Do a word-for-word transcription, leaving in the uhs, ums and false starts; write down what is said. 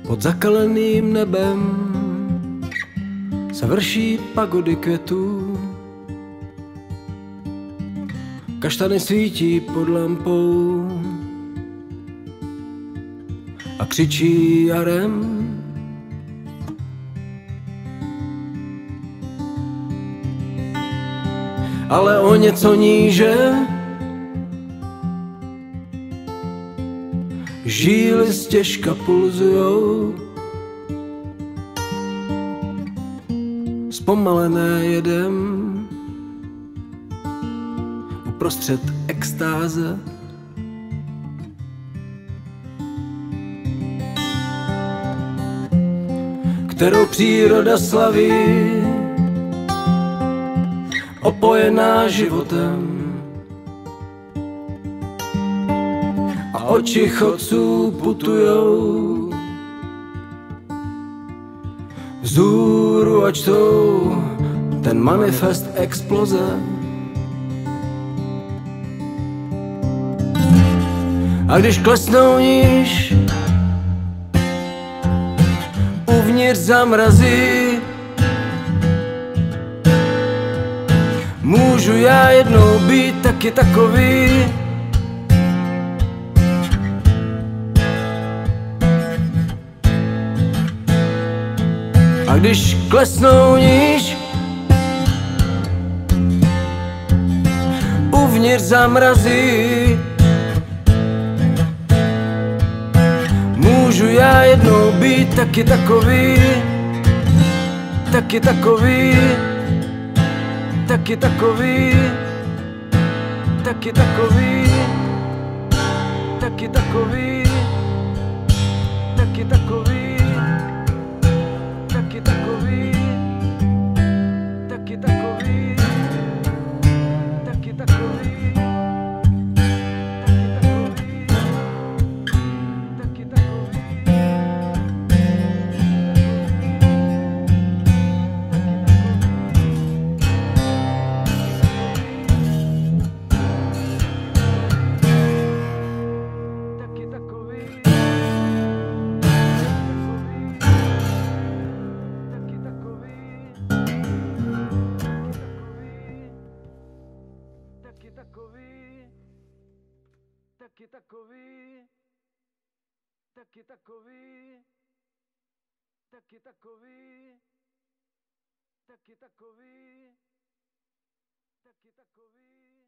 Pod zakaleným nebem se vrší pagody květů. Kaštany svítí pod lampou a křičí jarem. Ale o něco níže žíly stěžka pulzujou, zpomalené jedem uprostřed extáze. Kterou příroda slaví, opojená životem, a oči chodců putujou vzhůru a čtou ten manifest exploze. A když klesnou níž, uvnitř zamrazí, můžu já jednou být taky takový. A když klesnou níž, uvnitř zamrazí, můžu já jednou být taky takový, taky takový, taky takový, taky takový, taky takový, taky takový, taky takový, taky takový, taky takový, taky takový. Taky takový, taky takový, taky takový, taky takový, taky takový, taky takový.